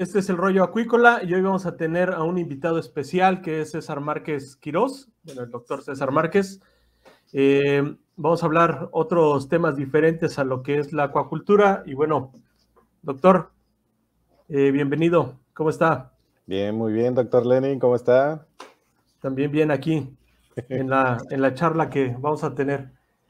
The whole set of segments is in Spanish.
Este es el Rollo Acuícola y hoy vamos a tener a un invitado especial que es César Márquez Quirós, bueno, el doctor César Márquez. Vamos a hablar otros temas diferentes a lo que es la acuacultura y bueno, doctor, bienvenido, ¿cómo está? Bien, muy bien, doctor Lenin, ¿cómo está? También bien aquí en la charla que vamos a tener.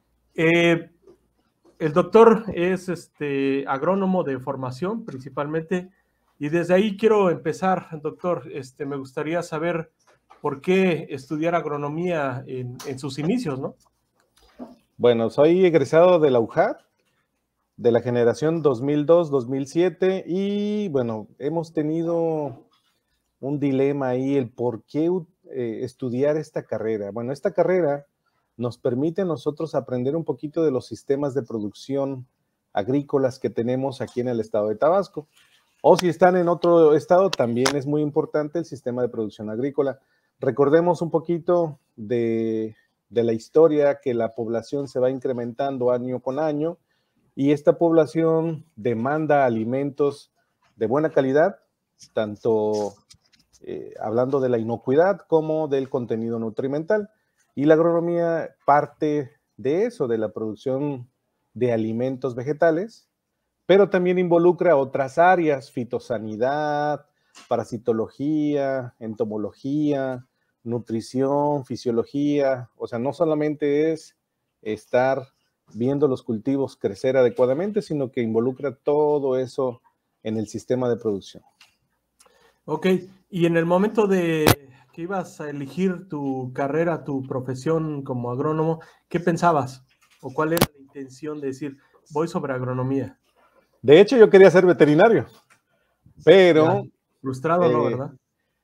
El doctor es agrónomo de formación principalmente y desde ahí quiero empezar, doctor. Me gustaría saber por qué estudiar agronomía en sus inicios, ¿no? Bueno, soy egresado de la UJAT, de la generación 2002-2007 y bueno, hemos tenido un dilema ahí, el por qué estudiar esta carrera. Bueno, esta carrera nos permite a nosotros aprender un poquito de los sistemas de producción agrícolas que tenemos aquí en el estado de Tabasco. O si están en otro estado, también es muy importante el sistema de producción agrícola. Recordemos un poquito de la historia, que la población se va incrementando año con año y esta población demanda alimentos de buena calidad, tanto hablando de la inocuidad como del contenido nutrimental. Y la agronomía parte de eso, de la producción de alimentos vegetales, pero también involucra otras áreas: fitosanidad, parasitología, entomología, nutrición, fisiología. O sea, no solamente es estar viendo los cultivos crecer adecuadamente, sino que involucra todo eso en el sistema de producción. Ok, y en el momento de que ibas a elegir tu carrera, tu profesión como agrónomo, ¿qué pensabas? ¿O cuál era la intención de decir, voy sobre agronomía? De hecho, yo quería ser veterinario, Ya, pero frustrado, ¿no, verdad?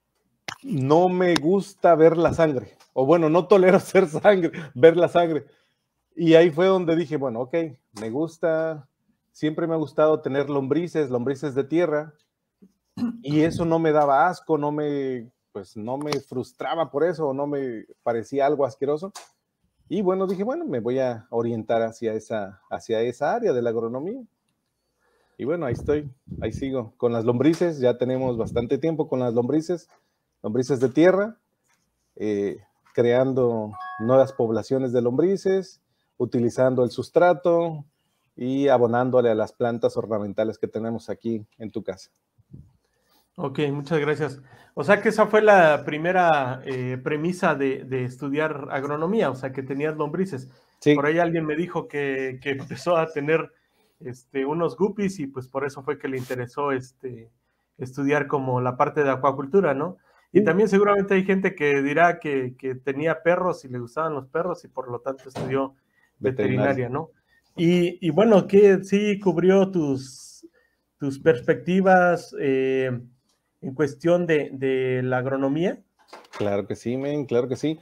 no me gusta ver la sangre, o bueno, no tolero ver la sangre. Y ahí fue donde dije, bueno, ok, me gusta, siempre me ha gustado tener lombrices de tierra, y eso no me daba asco, pues no me frustraba por eso, no me parecía algo asqueroso. Y bueno, dije, bueno, me voy a orientar hacia esa área de la agronomía. Y bueno, ahí estoy, ahí sigo. Con las lombrices, ya tenemos bastante tiempo con las lombrices de tierra, eh, creando nuevas poblaciones de lombrices, utilizando el sustrato y abonándole a las plantas ornamentales que tenemos aquí en tu casa. Ok, muchas gracias. O sea que esa fue la primera premisa de estudiar agronomía, o sea que tenías lombrices. Por Sí, ahí alguien me dijo que empezó a tener unos guppies y pues por eso fue que le interesó estudiar como la parte de acuacultura, ¿no? Y sí, también seguramente hay gente que dirá que tenía perros y le gustaban los perros y por lo tanto estudió veterinario. veterinaria, ¿no? Y bueno, que sí cubrió tus perspectivas en cuestión de la agronomía. Claro que sí, men, claro que sí.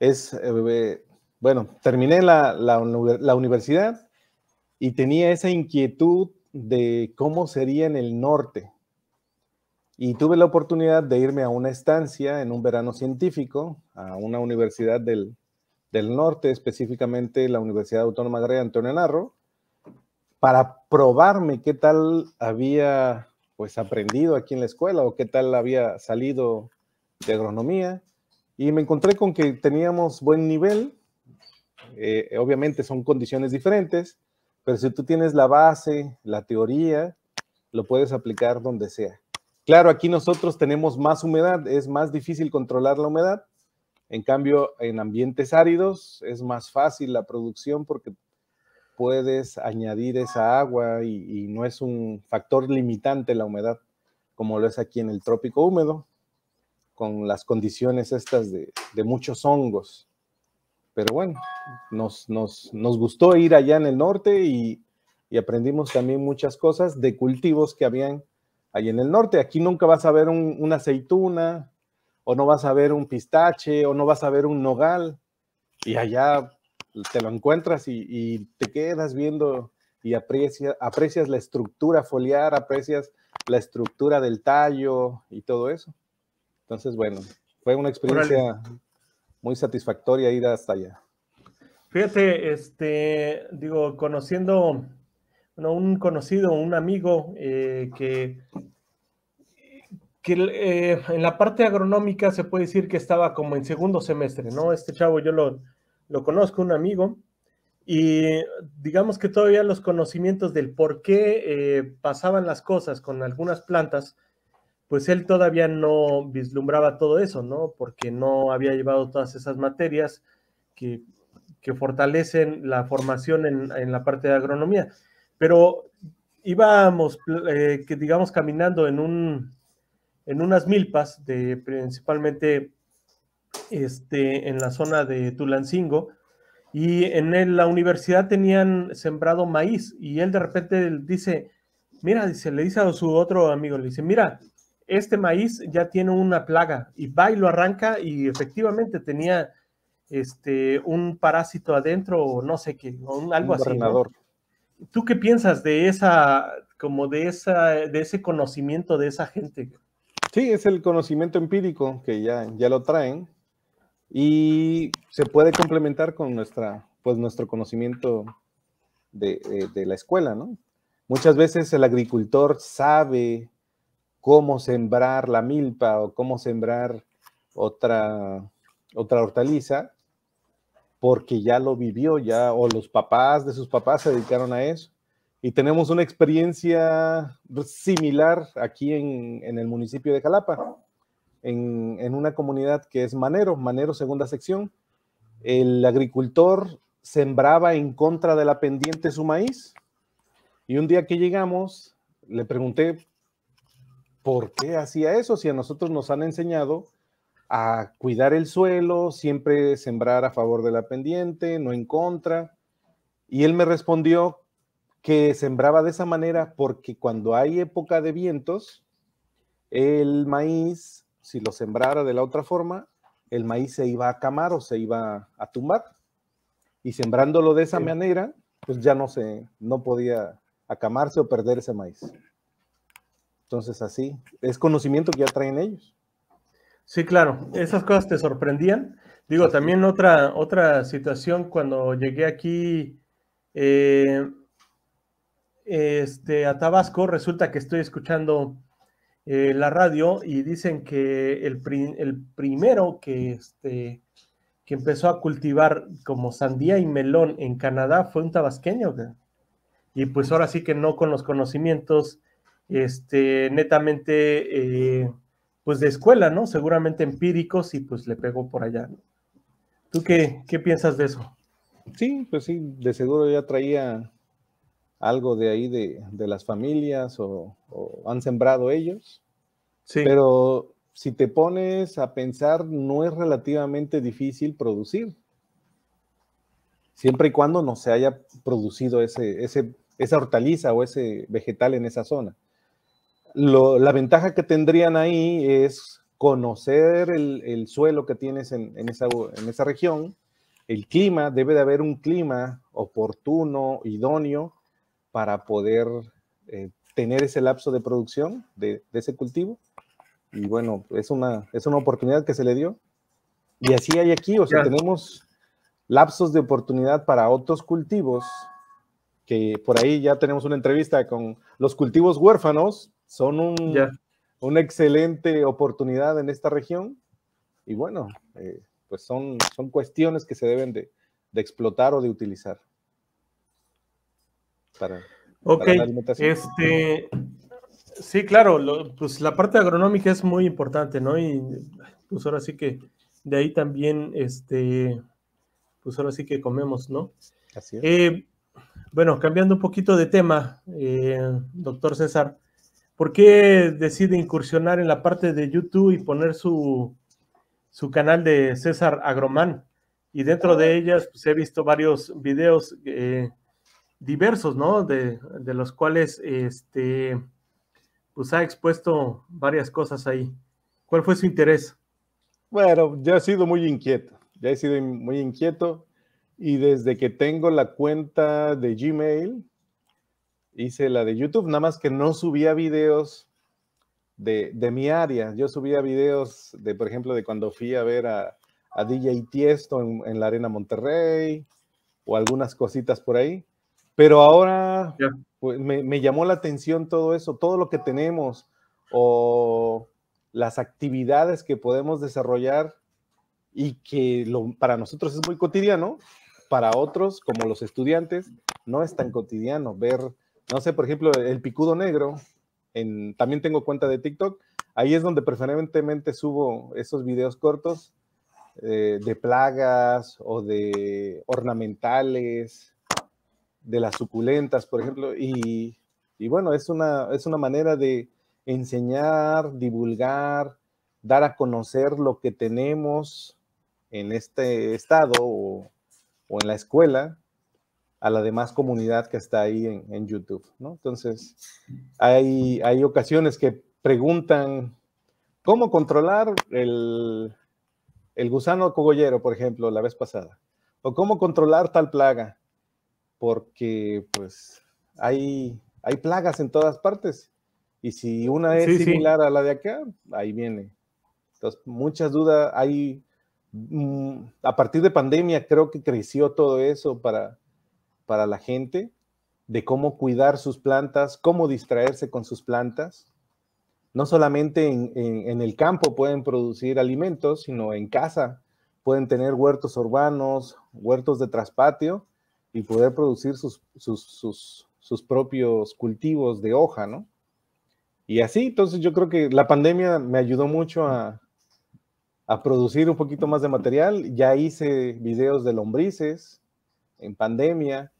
Bueno, terminé la universidad y tenía esa inquietud de cómo sería en el norte. Y tuve la oportunidad de irme a una estancia en un verano científico, a una universidad del norte, específicamente la Universidad Autónoma de Antonio Narro, para probarme qué tal había pues aprendido aquí en la escuela o qué tal había salido de agronomía. Y me encontré con que teníamos buen nivel. Obviamente son condiciones diferentes, pero si tú tienes la base, la teoría, lo puedes aplicar donde sea. Claro, aquí nosotros tenemos más humedad, es más difícil controlar la humedad. En cambio, en ambientes áridos es más fácil la producción porque puedes añadir esa agua y no es un factor limitante la humedad, como lo es aquí en el trópico húmedo, con las condiciones estas de muchos hongos. Pero bueno, nos gustó ir allá en el norte y aprendimos también muchas cosas de cultivos que habían allá en el norte. Aquí nunca vas a ver una aceituna, o no vas a ver un pistache, o no vas a ver un nogal, y allá te lo encuentras y te quedas viendo y aprecias la estructura foliar, aprecias la estructura del tallo y todo eso. Entonces, bueno, fue una Órale. experiencia muy satisfactoria ir hasta allá. Fíjate, digo, conociendo, bueno, un conocido, un amigo que que en la parte agronómica se puede decir que estaba como en segundo semestre, ¿no? Este chavo yo lo conozco, un amigo, y digamos que todavía los conocimientos del por qué pasaban las cosas con algunas plantas, pues él todavía no vislumbraba todo eso, ¿no? Porque no había llevado todas esas materias que, que fortalecen la formación en la parte de agronomía. Pero íbamos, que digamos, caminando en unas milpas, principalmente en la zona de Tulancingo, y la universidad tenían sembrado maíz, y él de repente dice, mira, le dice a su otro amigo, le dice, mira, este maíz ya tiene una plaga, y va y lo arranca, y efectivamente tenía un parásito adentro, o no sé qué, o algo Un así, ¿no? barrenador. ¿Tú qué piensas de de ese conocimiento de esa gente? Sí, es el conocimiento empírico que ya lo traen y se puede complementar con nuestro conocimiento de la escuela, ¿no? Muchas veces el agricultor sabe cómo sembrar la milpa o cómo sembrar otra hortaliza porque ya lo vivió, o los papás de sus papás se dedicaron a eso. Y tenemos una experiencia similar aquí en el municipio de Jalapa, en una comunidad que es Manero, segunda sección. El agricultor sembraba en contra de la pendiente su maíz, y un día que llegamos, le pregunté por qué hacía eso, si a nosotros nos han enseñado a cuidar el suelo, siempre sembrar a favor de la pendiente, no en contra. Y él me respondió que sembraba de esa manera porque cuando hay época de vientos, el maíz, si lo sembrara de la otra forma, el maíz se iba a camar o se iba a tumbar. Y sembrándolo de esa manera, pues ya no podía acamarse o perder ese maíz. Entonces así, es conocimiento que ya traen ellos. Sí, claro, esas cosas te sorprendían. Digo, Así. también otra situación cuando llegué aquí a Tabasco, resulta que estoy escuchando la radio y dicen que el primero que empezó a cultivar como sandía y melón en Canadá fue un tabasqueño. Y pues ahora sí que no con los conocimientos netamente pues de escuela, ¿no? Seguramente empíricos, y pues le pegó por allá, ¿no? ¿Tú qué piensas de eso? Sí, pues sí, de seguro ya traía algo de ahí de las familias o han sembrado ellos. Sí. Pero si te pones a pensar, no es relativamente difícil producir, siempre y cuando no se haya producido esa hortaliza o ese vegetal en esa zona. La ventaja que tendrían ahí es conocer el suelo que tienes en esa región, el clima, debe de haber un clima oportuno, idóneo, para poder tener ese lapso de producción de ese cultivo. Y bueno, es una oportunidad que se le dio. Y así hay aquí, o sea, tenemos lapsos de oportunidad para otros cultivos, que por ahí ya tenemos una entrevista con los cultivos huérfanos, son una excelente oportunidad en esta región. Y bueno, pues son cuestiones que se deben de explotar o de utilizar para la alimentación. Sí, claro, pues la parte agronómica es muy importante, ¿no? Y pues ahora sí que de ahí también, pues ahora sí que comemos, ¿no? Así es. Bueno, cambiando un poquito de tema, doctor César, ¿por qué decide incursionar en la parte de YouTube y poner su canal de César Agromán? Y dentro de ellas, pues he visto varios videos diversos, ¿no? De los cuales, pues ha expuesto varias cosas ahí. ¿Cuál fue su interés? Bueno, ya he sido muy inquieto, y desde que tengo la cuenta de Gmail, hice la de YouTube, nada más que no subía videos de mi área. Yo subía videos por ejemplo, de cuando fui a ver a DJ Tiesto en la Arena Monterrey, o algunas cositas por ahí. Pero ahora pues, me llamó la atención todo eso, todo lo que tenemos, o las actividades que podemos desarrollar y que para nosotros es muy cotidiano, para otros, como los estudiantes, no es tan cotidiano ver, no sé, por ejemplo, el picudo negro, también tengo cuenta de TikTok, ahí es donde preferentemente subo esos videos cortos de plagas o de ornamentales, de las suculentas, por ejemplo, y bueno, es una manera de enseñar, divulgar, dar a conocer lo que tenemos en este estado o en la escuela a la demás comunidad que está ahí en YouTube, ¿no? Entonces, hay ocasiones que preguntan cómo controlar el gusano cogollero, por ejemplo, la vez pasada, o cómo controlar tal plaga, porque pues hay plagas en todas partes, y si una es similar a la de acá, ahí viene. Entonces, muchas dudas hay. A partir de pandemia creo que creció todo eso para la gente, de cómo cuidar sus plantas, cómo distraerse con sus plantas. No solamente en el campo pueden producir alimentos, sino en casa pueden tener huertos urbanos, huertos de traspatio y poder producir sus propios cultivos de hoja, ¿no? Y así, entonces yo creo que la pandemia me ayudó mucho a producir un poquito más de material. Ya hice videos de lombrices en pandemia,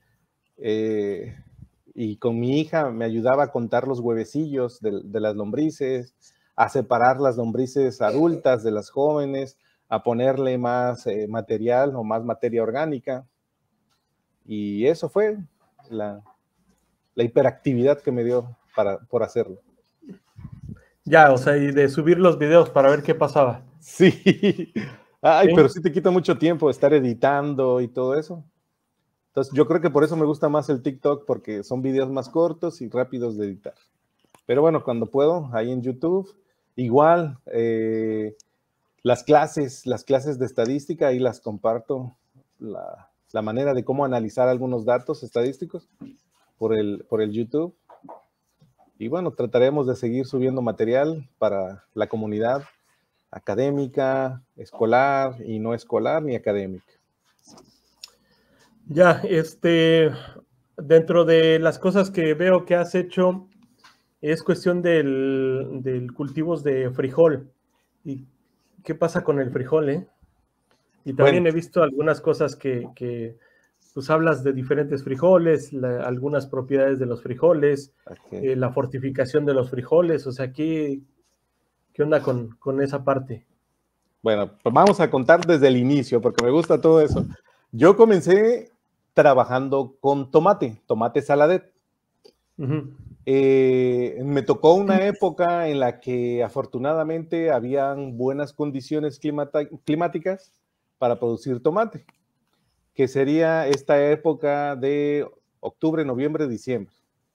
y con mi hija me ayudaba a contar los huevecillos de las lombrices, a separar las lombrices adultas de las jóvenes, a ponerle más material o más materia orgánica. Y eso fue la hiperactividad que me dio por hacerlo. Ya, o sea, y de subir los videos para ver qué pasaba. Sí. Ay, ¿sí? Pero sí te quita mucho tiempo estar editando y todo eso. Entonces, yo creo que por eso me gusta más el TikTok, porque son videos más cortos y rápidos de editar. Pero bueno, cuando puedo, ahí en YouTube, igual, las clases de estadística, ahí las comparto, la manera de cómo analizar algunos datos estadísticos por el YouTube. Y bueno, trataremos de seguir subiendo material para la comunidad académica, escolar y no escolar ni académica. Ya, dentro de las cosas que veo que has hecho, es cuestión del cultivos de frijol. ¿Y qué pasa con el frijol, Y también he visto algunas cosas que pues hablas de diferentes frijoles, algunas propiedades de los frijoles, la fortificación de los frijoles, o sea, ¿qué onda con esa parte? Bueno, pues vamos a contar desde el inicio, porque me gusta todo eso. Yo comencé trabajando con tomate saladet. Me tocó una época en la que afortunadamente habían buenas condiciones climáticas para producir tomate, que sería esta época de octubre, noviembre, diciembre.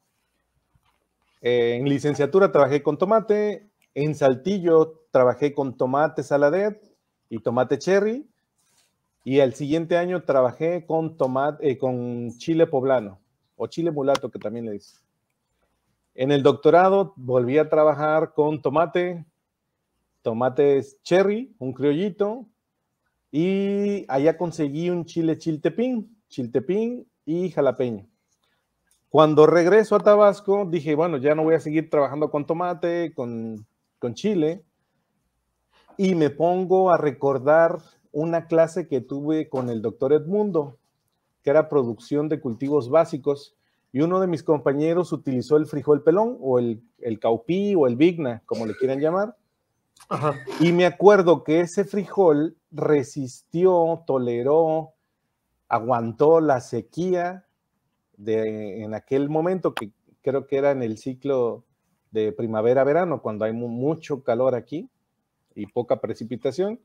En licenciatura trabajé con tomate, en Saltillo trabajé con tomate saladet y tomate cherry, y el siguiente año trabajé con chile poblano o chile mulato, que también le dice. En el doctorado volví a trabajar con tomates cherry, un criollito, y allá conseguí un chile chiltepín y jalapeño. Cuando regreso a Tabasco, dije, bueno, ya no voy a seguir trabajando con tomate, con chile, y me pongo a recordar una clase que tuve con el doctor Edmundo, que era producción de cultivos básicos, y uno de mis compañeros utilizó el frijol pelón, o el caupí, o el vigna, como le quieran llamar. Ajá. Y me acuerdo que ese frijol resistió, toleró, aguantó la sequía en aquel momento, que creo que era en el ciclo de primavera-verano, cuando hay mucho calor aquí y poca precipitación.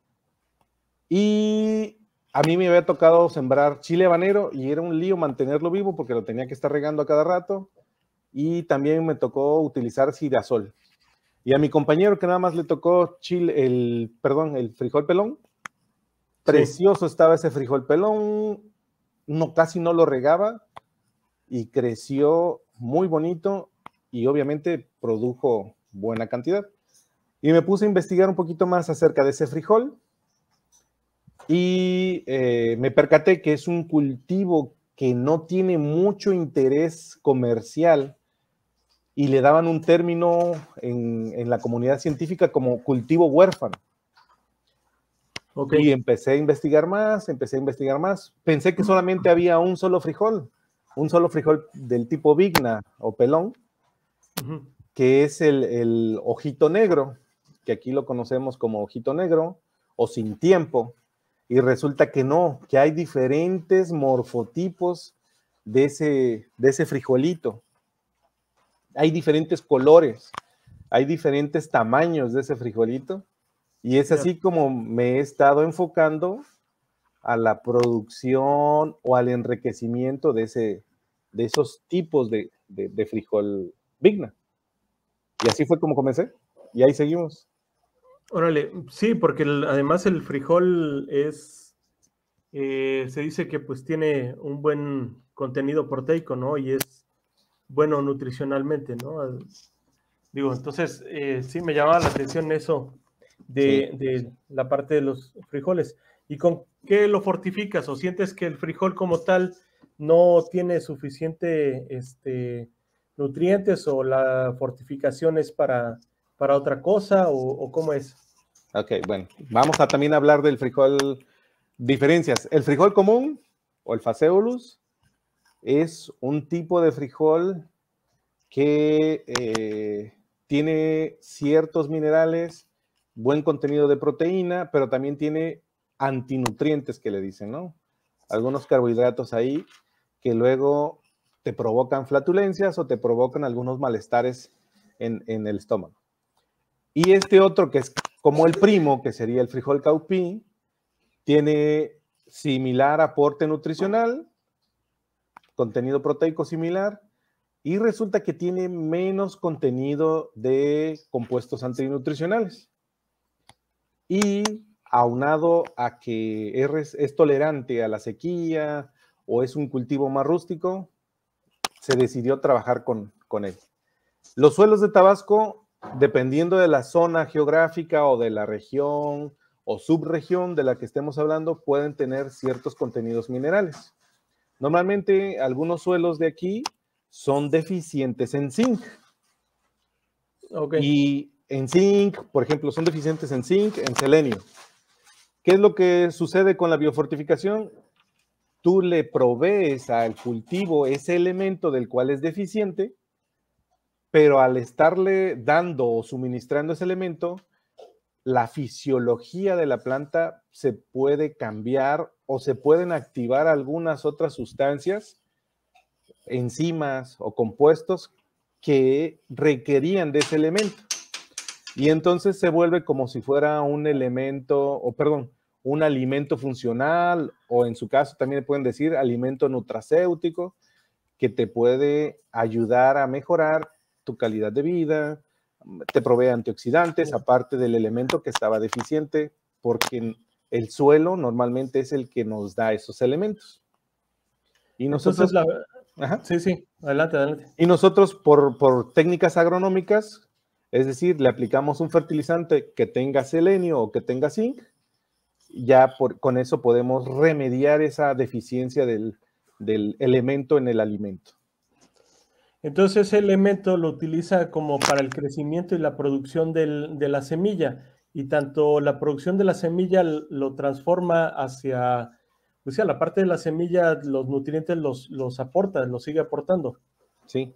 Y a mí me había tocado sembrar chile habanero y era un lío mantenerlo vivo porque lo tenía que estar regando a cada rato. Y también me tocó utilizar girasol. Y a mi compañero, que nada más le tocó el frijol pelón, precioso estaba ese frijol pelón, casi no lo regaba y creció muy bonito y obviamente produjo buena cantidad. Y me puse a investigar un poquito más acerca de ese frijol y me percaté que es un cultivo que no tiene mucho interés comercial y le daban un término en la comunidad científica como cultivo huérfano. Okay. Y empecé a investigar más. Pensé que solamente había un solo frijol del tipo vigna o pelón, que es el ojito negro, que aquí lo conocemos como ojito negro o sin tiempo. Y resulta que no, que hay diferentes morfotipos de ese frijolito. Hay diferentes colores, hay diferentes tamaños de ese frijolito. Y es así como me he estado enfocando a la producción o al enriquecimiento de esos tipos de frijol vigna. Y así fue como comencé. Y ahí seguimos. Órale, sí, porque además el frijol es, se dice que pues tiene un buen contenido proteico, ¿no? Y es bueno nutricionalmente, ¿no? Digo, entonces sí me llamaba la atención eso Sí. de la parte de los frijoles. ¿Y con qué lo fortificas? ¿O sientes que el frijol como tal no tiene suficiente nutrientes o la fortificación es para otra cosa o cómo es? Ok, bueno, vamos a también hablar del frijol. Diferencias. El frijol común o el Phaseolus es un tipo de frijol que tiene ciertos minerales, buen contenido de proteína, pero también tiene antinutrientes que le dicen, ¿no? Algunos carbohidratos ahí que luego te provocan flatulencias o te provocan algunos malestares en el estómago. Y este otro que es como el primo, que sería el frijol caupí, tiene similar aporte nutricional, contenido proteico similar, y resulta que tiene menos contenido de compuestos antinutricionales. Y aunado a que es tolerante a la sequía o es un cultivo más rústico, se decidió trabajar con él. Los suelos de Tabasco, dependiendo de la zona geográfica o de la región o subregión de la que estemos hablando, pueden tener ciertos contenidos minerales. Normalmente, algunos suelos de aquí son deficientes en zinc. Okay. Y en zinc, por ejemplo, son deficientes en zinc, en selenio. ¿Qué es lo que sucede con la biofortificación? Tú le provees al cultivo ese elemento del cual es deficiente, pero al estarle dando o suministrando ese elemento, la fisiología de la planta se puede cambiar o se pueden activar algunas otras sustancias, enzimas o compuestos que requerían de ese elemento. Y entonces se vuelve como si fuera un elemento, o perdón, un alimento funcional, o en su caso también pueden decir alimento nutracéutico, que te puede ayudar a mejorar tu calidad de vida, te provee antioxidantes, aparte del elemento que estaba deficiente, porque el suelo normalmente es el que nos da esos elementos. Y nosotros, sí, adelante. Y nosotros por técnicas agronómicas, es decir, le aplicamos un fertilizante que tenga selenio o que tenga zinc, ya con eso podemos remediar esa deficiencia del elemento en el alimento. Entonces ese elemento lo utiliza como para el crecimiento y la producción de la semilla, y tanto la producción de la semilla lo transforma hacia, pues a la parte de la semilla, los nutrientes los aporta, los sigue aportando. Sí.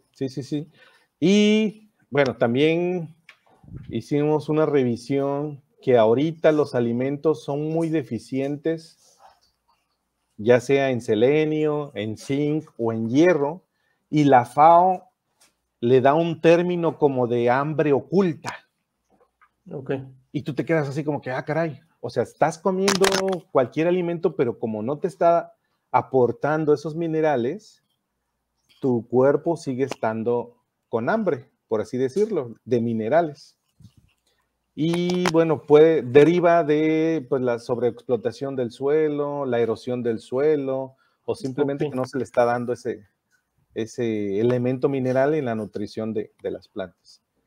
Y bueno, también hicimos una revisión que ahorita los alimentos son muy deficientes, ya sea en selenio, en zinc o en hierro, y la FAO le da un término como de hambre oculta. Okay. Y tú te quedas así como que, caray, o sea, estás comiendo cualquier alimento, pero como no te está aportando esos minerales, tu cuerpo sigue estando con hambre, por así decirlo, de minerales. Y bueno, deriva de pues, la sobreexplotación del suelo, la erosión del suelo, o simplemente que no se le está dando ese elemento mineral en la nutrición de las plantas.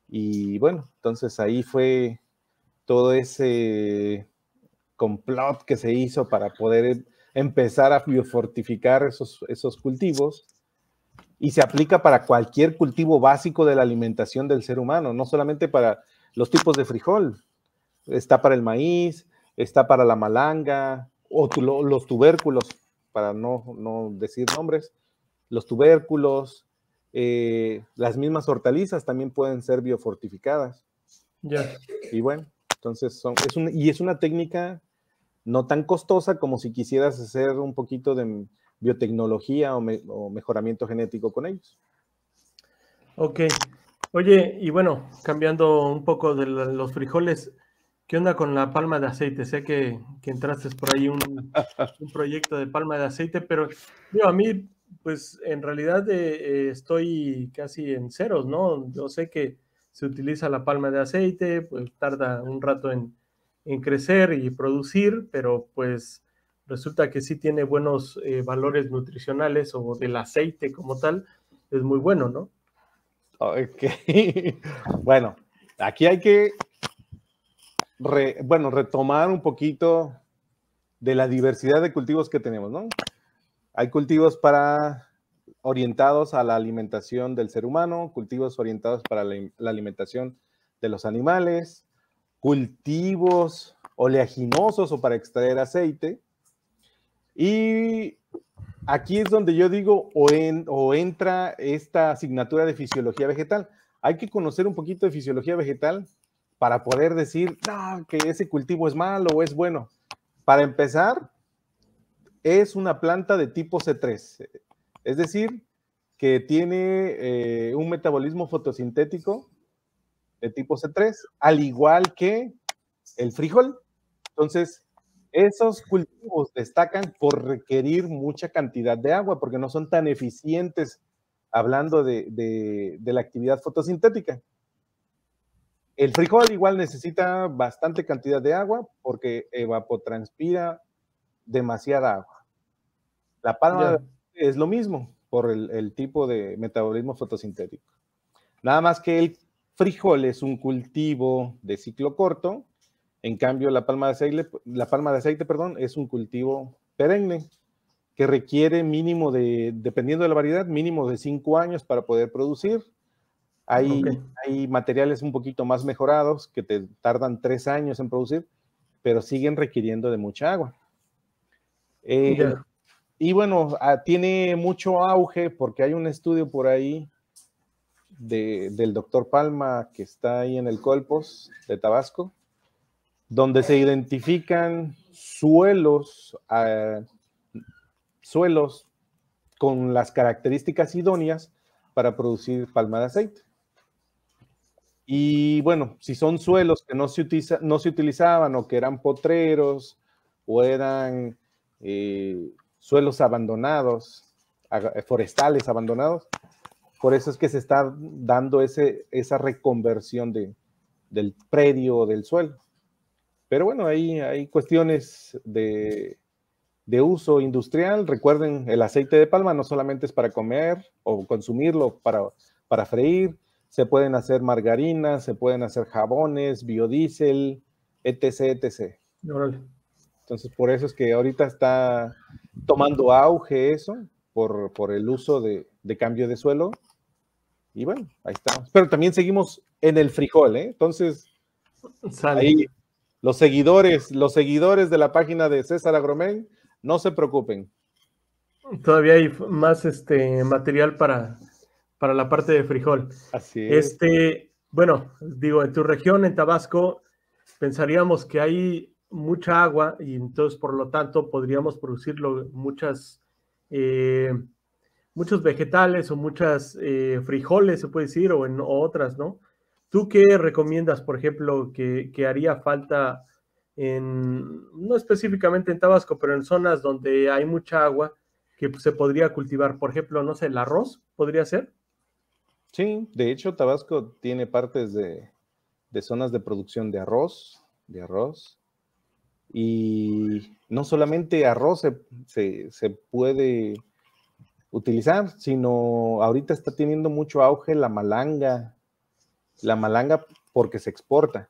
Y bueno, entonces ahí fue todo ese complot que se hizo para poder empezar a biofortificar esos cultivos, y se aplica para cualquier cultivo básico de la alimentación del ser humano, no solamente para los tipos de frijol, está para el maíz, está para la malanga, o los tubérculos, para no decir nombres, los tubérculos, las mismas hortalizas también pueden ser biofortificadas. Ya. Y bueno, entonces es una técnica no tan costosa como si quisieras hacer un poquito de biotecnología o mejoramiento genético con ellos. Ok. Oye, y bueno, cambiando un poco de los frijoles, ¿qué onda con la palma de aceite? Sé que entraste por ahí un proyecto de palma de aceite, pero digo, a mí, pues en realidad estoy casi en ceros, ¿no? Yo sé que se utiliza la palma de aceite, pues tarda un rato en crecer y producir, pero pues resulta que sí tiene buenos valores nutricionales o del aceite como tal, es muy bueno, ¿no? Ok. Bueno, aquí hay que retomar un poquito de la diversidad de cultivos que tenemos, ¿no? Hay cultivos orientados a la alimentación del ser humano, cultivos orientados para la alimentación de los animales, cultivos oleaginosos o para extraer aceite. Y aquí es donde yo digo, o entra esta asignatura de fisiología vegetal. Hay que conocer un poquito de fisiología vegetal para poder decir, no, que ese cultivo es malo o es bueno. Para empezar, es una planta de tipo C3, es decir, que tiene un metabolismo fotosintético de tipo C3, al igual que el frijol. Entonces, esos cultivos destacan por requerir mucha cantidad de agua, porque no son tan eficientes hablando de la actividad fotosintética. El frijol igual necesita bastante cantidad de agua porque evapotranspira demasiada agua. La palma Ya. es lo mismo por el tipo de metabolismo fotosintético. Nada más que el frijol es un cultivo de ciclo corto, en cambio la palma de aceite, perdón, es un cultivo perenne que requiere mínimo dependiendo de la variedad, mínimo de 5 años para poder producir. Ok. Hay materiales un poquito más mejorados que te tardan 3 años en producir, pero siguen requiriendo de mucha agua. Ya. Y bueno, tiene mucho auge porque hay un estudio por ahí del doctor Palma que está ahí en el Colpos de Tabasco, donde se identifican suelos con las características idóneas para producir palma de aceite. Y bueno, si son suelos que no se utilizaban o que eran potreros o eran suelos abandonados, forestales abandonados, por eso es que se está dando esa reconversión del predio o del suelo. Pero bueno, ahí hay cuestiones de uso industrial. Recuerden, el aceite de palma no solamente es para comer o consumirlo para freír, se pueden hacer margarinas, se pueden hacer jabones, biodiesel, etc., etc. Órale. Entonces, por eso es que ahorita está tomando auge eso, por el uso de cambio de suelo. Y bueno, ahí estamos. Pero también seguimos en el frijol, ¿eh? Entonces, Sale. ahí los seguidores de la página de César Agromén, no se preocupen. Todavía hay más material para la parte de frijol. Así es. Bueno, digo, en tu región, en Tabasco, pensaríamos que hay mucha agua y entonces, por lo tanto, podríamos producir muchos vegetales o muchas frijoles, se puede decir, o otras, ¿no? ¿Tú qué recomiendas, por ejemplo, que haría falta no específicamente en Tabasco, pero en zonas donde hay mucha agua que se podría cultivar? Por ejemplo, no sé, el arroz podría ser. Sí, de hecho, Tabasco tiene partes de zonas de producción de arroz, y no solamente arroz se puede utilizar, sino ahorita está teniendo mucho auge la malanga, la malanga porque se exporta.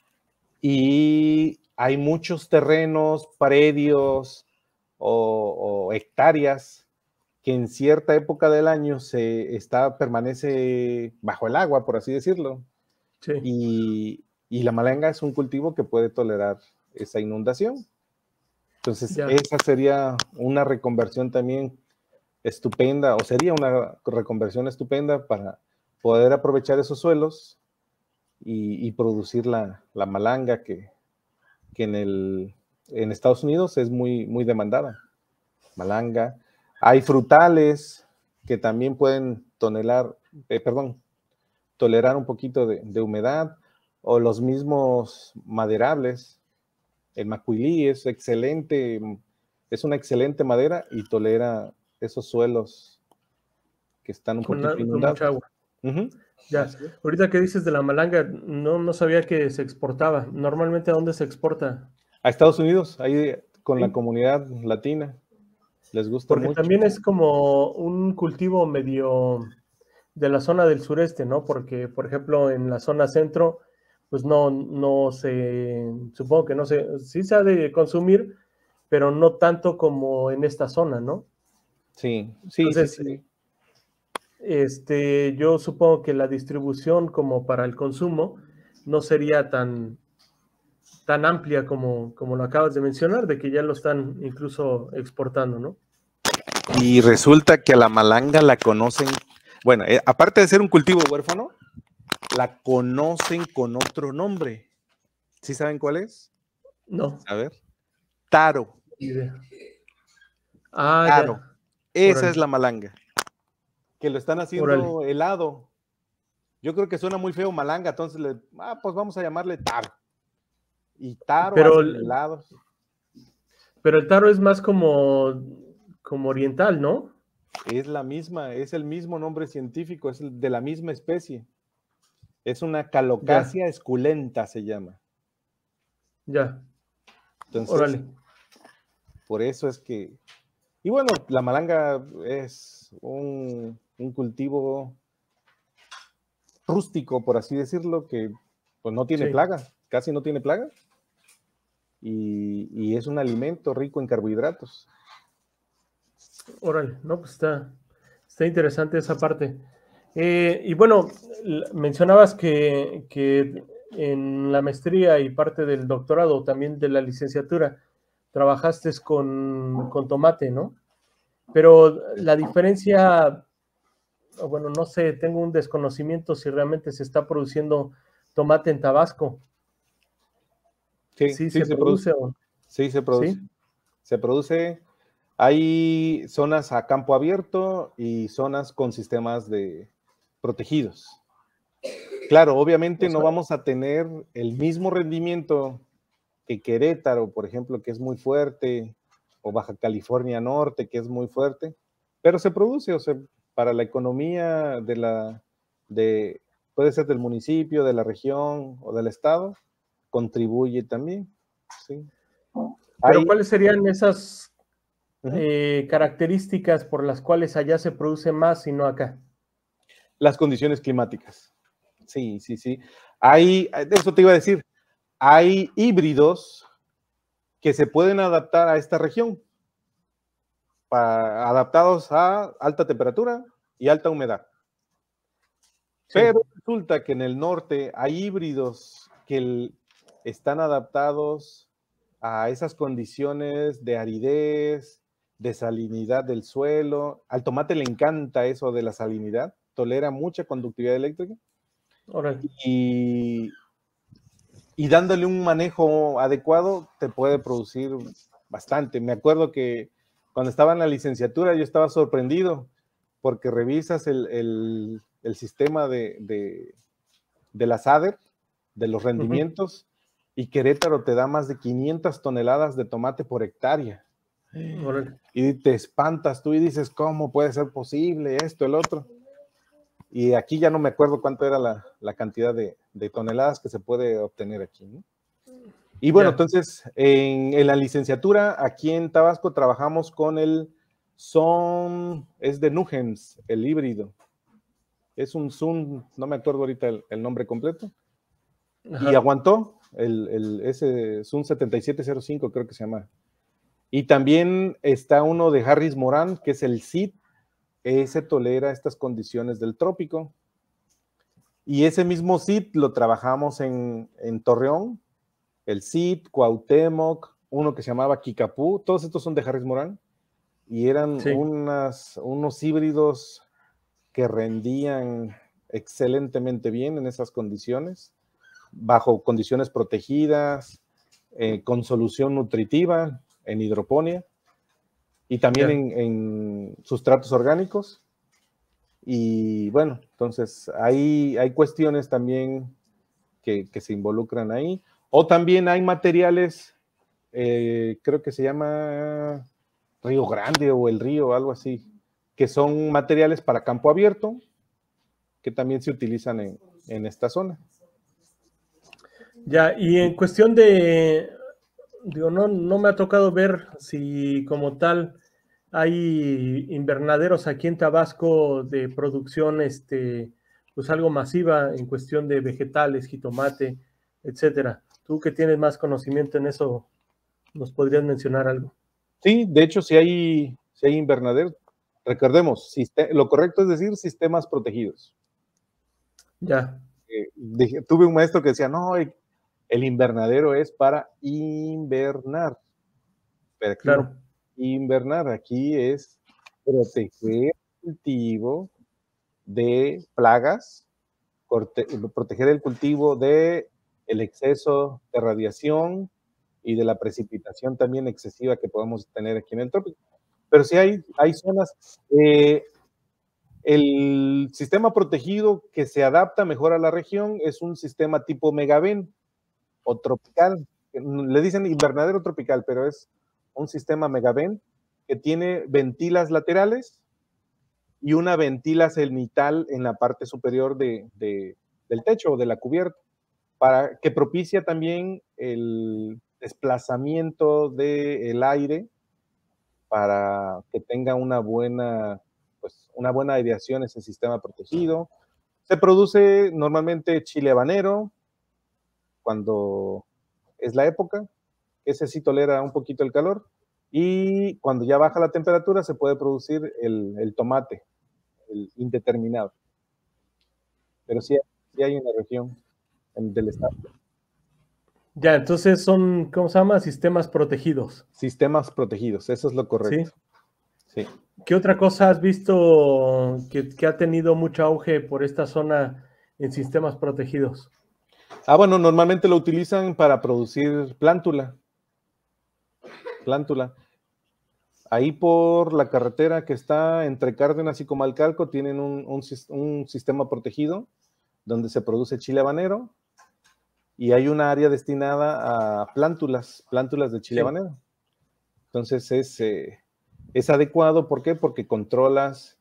Y hay muchos terrenos, predios o hectáreas que en cierta época del año permanece bajo el agua, por así decirlo. Sí. Y la malanga es un cultivo que puede tolerar esa inundación. Entonces, esa sería una reconversión también estupenda, o sería una reconversión estupenda para poder aprovechar esos suelos y producir la malanga que en Estados Unidos es muy, muy demandada. Malanga. Hay frutales que también pueden tolerar un poquito de humedad, o los mismos maderables. El macuilí es excelente, es una excelente madera y tolera esos suelos que están un poquito inundados. Con mucha agua. Ya, ahorita que dices de la malanga, no sabía que se exportaba. Normalmente, ¿a dónde se exporta? A Estados Unidos, ahí con la comunidad latina. Les gusta mucho. Porque también es como un cultivo medio de la zona del sureste, ¿no? Porque, por ejemplo, en la zona centro, pues no se, supongo que no se, sí se ha de consumir, pero no tanto como en esta zona, ¿no? Sí. Entonces, yo supongo que la distribución como para el consumo no sería tan amplia como lo acabas de mencionar, de que ya lo están incluso exportando, ¿no? Y resulta que a la malanga la conocen, bueno, aparte de ser un cultivo huérfano, la conocen con otro nombre. ¿Sí saben cuál es? No. A ver. Taro. Idea. Taro. Ya. Esa Órale. Es la malanga. Que lo están haciendo Órale. helado. Yo creo que suena muy feo malanga, entonces pues vamos a llamarle taro. Y taro hacen helados. Pero el taro es más como oriental, ¿no? Es el mismo nombre científico, es de la misma especie. Es una Calocasia esculenta, se llama. Ya. Entonces, órale. Por eso es que... Y bueno, la malanga es un cultivo rústico, por así decirlo, que pues no tiene plaga, casi no tiene plaga. Y es un alimento rico en carbohidratos. Órale, no, pues está interesante esa parte. Y bueno, mencionabas que en la maestría y parte del doctorado, también de la licenciatura, trabajaste con tomate, ¿no? Pero la diferencia, bueno, no sé, tengo un desconocimiento si realmente se está produciendo tomate en Tabasco. Sí, se produce. Sí, se produce. ¿Sí? Se produce. Hay zonas a campo abierto y zonas con sistemas protegidos. Claro, obviamente no vamos a tener el mismo rendimiento que Querétaro, por ejemplo, que es muy fuerte, o Baja California Norte, que es muy fuerte, pero se produce, o sea, para la economía puede ser del municipio, de la región o del estado, contribuye también. ¿Sí? Pero ¿cuáles serían esas características por las cuales allá se produce más y no acá? Las condiciones climáticas. Sí. Eso te iba a decir, hay híbridos que se pueden adaptar a esta región, adaptados a alta temperatura y alta humedad. Sí. Pero resulta que en el norte hay híbridos que están adaptados a esas condiciones de aridez, de salinidad del suelo. Al tomate le encanta eso de la salinidad, tolera mucha conductividad eléctrica. Órale. Y dándole un manejo adecuado te puede producir bastante. Me acuerdo que cuando estaba en la licenciatura yo estaba sorprendido porque revisas el sistema de la SADER, de los rendimientos, y Querétaro te da más de 500 toneladas de tomate por hectárea. Órale. Y te espantas tú y dices, ¿cómo puede ser posible esto, el otro? Y aquí ya no me acuerdo cuánto era la cantidad de toneladas que se puede obtener aquí, ¿no? Y bueno, entonces, en la licenciatura, aquí en Tabasco, trabajamos con es de Nugens, el híbrido. Es un Sun, no me acuerdo ahorita el nombre completo. Ajá. Y aguantó ese Sun 7705, creo que se llama. Y también está uno de Harris Moran, que es el CID. Ese tolera estas condiciones del trópico. Y ese mismo CID lo trabajamos en Torreón, el CID, Cuauhtémoc, uno que se llamaba Kikapú, todos estos son de Harris Moran, y eran Sí. unos híbridos que rendían excelentemente bien en esas condiciones, bajo condiciones protegidas, con solución nutritiva, en hidroponía, y también en sustratos orgánicos. Y bueno, entonces hay cuestiones también que se involucran ahí. O también hay materiales, creo que se llama Río Grande o el Río, algo así, que son materiales para campo abierto, que también se utilizan en esta zona. Ya, y en cuestión de, digo, no me ha tocado ver si como tal hay invernaderos aquí en Tabasco de producción, pues algo masiva en cuestión de vegetales, jitomate, etcétera. Tú que tienes más conocimiento en eso, ¿nos podrías mencionar algo? Sí, de hecho, si hay invernaderos, recordemos, lo correcto es decir sistemas protegidos. Ya. Tuve un maestro que decía, no, el invernadero es para invernar, pero aquí no Claro. invernar, aquí es proteger el cultivo de plagas, proteger el cultivo de el exceso de radiación y de la precipitación también excesiva que podemos tener aquí en el trópico. Pero sí hay zonas, el sistema protegido que se adapta mejor a la región es un sistema tipo Megaven o tropical. Le dicen invernadero tropical, pero es un sistema Megaven que tiene ventilas laterales y una ventila cenital en la parte superior del techo o de la cubierta, para que propicia también el desplazamiento del aire para que tenga una buena aireación ese sistema protegido. Se produce normalmente chile habanero cuando es la época, ese sí tolera un poquito el calor, y cuando ya baja la temperatura se puede producir el tomate, el indeterminado. Pero sí hay en la región del estado. Ya, entonces son, ¿cómo se llama? Sistemas protegidos. Sistemas protegidos, eso es lo correcto. ¿Sí? Sí. ¿Qué otra cosa has visto que ha tenido mucho auge por esta zona en sistemas protegidos? Bueno, normalmente lo utilizan para producir plántula. Ahí por la carretera que está entre Cárdenas y Comalcalco tienen un sistema protegido donde se produce chile habanero y hay una área destinada a plántulas de chile habanero. Entonces es adecuado, ¿por qué? Porque controlas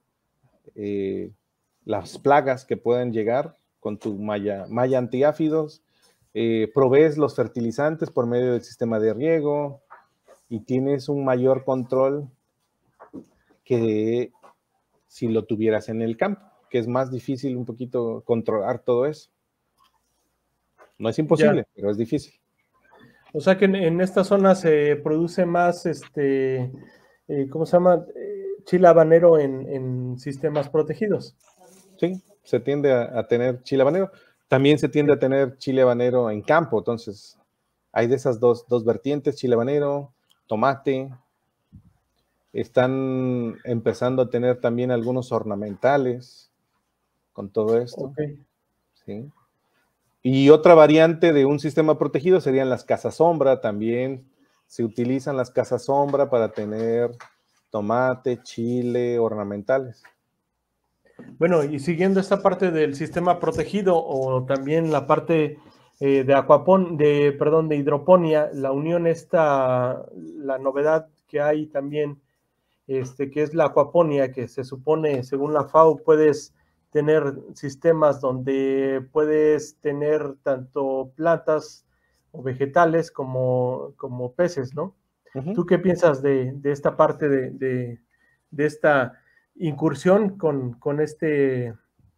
las plagas que pueden llegar con tu malla antiáfidos, provees los fertilizantes por medio del sistema de riego y tienes un mayor control que si lo tuvieras en el campo, que es más difícil un poquito controlar todo eso. No es imposible, pero es difícil. O sea que en esta zona se produce más, ¿cómo se llama? Chile habanero en sistemas protegidos. Sí, se tiende a tener chile habanero. También se tiende a tener chile habanero en campo. Entonces, hay de esas dos vertientes, chile habanero, tomate. Están empezando a tener también algunos ornamentales con todo esto. Okay. ¿Sí? Y otra variante de un sistema protegido serían las casas sombra. También se utilizan las casas sombra para tener tomate, chile, ornamentales. Bueno, y siguiendo esta parte del sistema protegido o también la parte de de hidroponía, la unión esta, la novedad que hay también, que es la acuaponía, que se supone, según la FAO, puedes tener sistemas donde puedes tener tanto plantas o vegetales como peces, ¿no? ¿Tú qué piensas de esta parte de esta incursión con este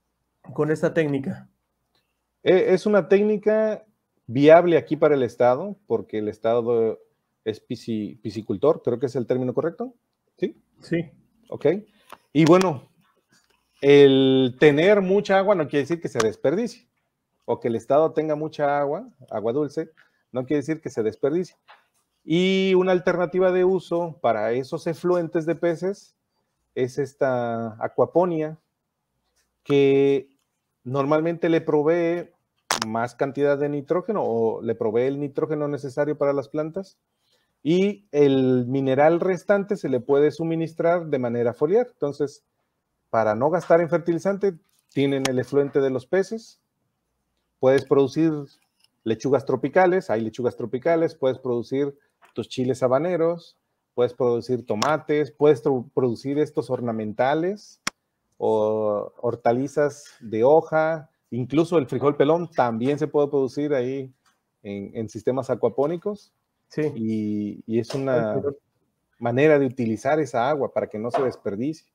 con esta técnica? Es una técnica viable aquí para el Estado, porque el Estado es piscicultor, creo que es el término correcto. ¿Sí? Sí. Ok. Y bueno, el tener mucha agua no quiere decir que se desperdicie, o que el Estado tenga mucha agua, agua dulce, no quiere decir que se desperdicie. Y una alternativa de uso para esos efluentes de peces es esta acuaponía, que normalmente le provee más cantidad de nitrógeno o le provee el nitrógeno necesario para las plantas, y el mineral restante se le puede suministrar de manera foliar. Entonces, para no gastar en fertilizante, tienen el efluente de los peces, puedes producir lechugas tropicales, hay lechugas tropicales, puedes producir tus chiles habaneros, puedes producir tomates, puedes producir estos ornamentales o hortalizas de hoja, incluso el frijol pelón también se puede producir ahí en sistemas acuapónicos. Sí. Y es una manera de utilizar esa agua para que no se desperdicie.